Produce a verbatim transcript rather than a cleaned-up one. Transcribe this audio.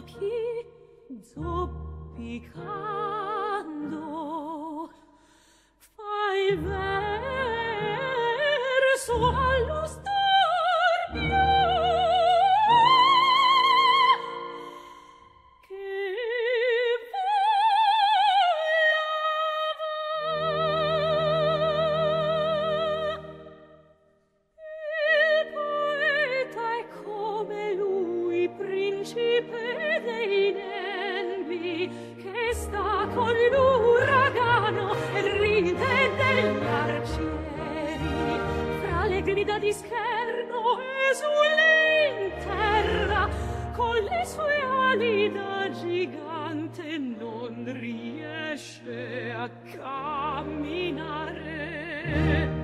occhi zoppicando fai verso allo storpio che volava. Il poeta è come lui, principe dei nembi, che sta con l'uragano e ride degli arcieri. Fra le grida di scherno esule in terra, con le sue ali da gigante non riesce a camminare.